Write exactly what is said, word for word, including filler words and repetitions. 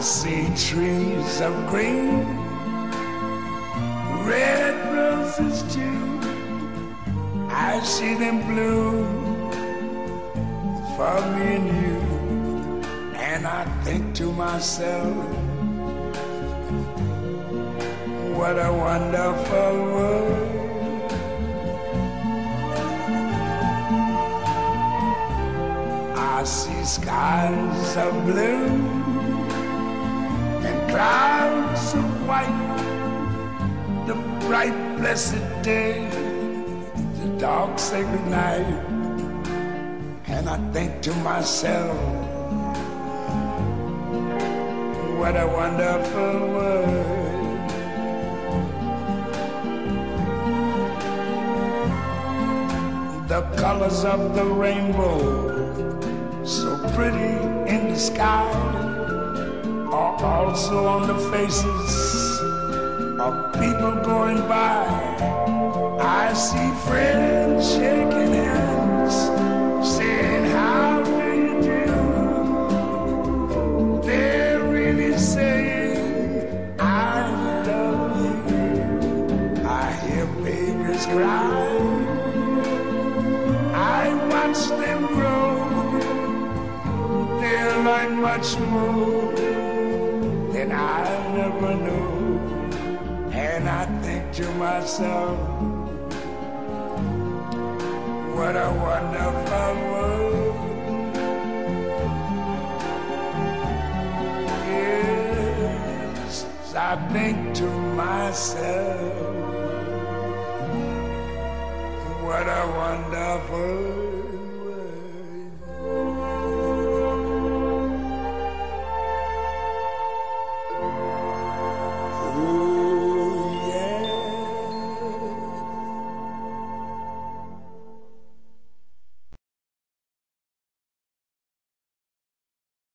see trees of green, red roses too. I see them bloom for me and you. And I think to myself, what a wonderful world. I see skies of blue and clouds of white, the bright blessed day, the dark sacred night. And I think to myself, what a wonderful world. The colors of the rainbow, so pretty in the sky, are also on the faces of people going by. I see friends shaking hands, saying, how do you do? They're really saying, I love you. I hear babies cry, I watch them grow. They'll learn much more than I never knew. And I think to myself, what a wonderful world. Yes, I think to myself, what a wonderful world.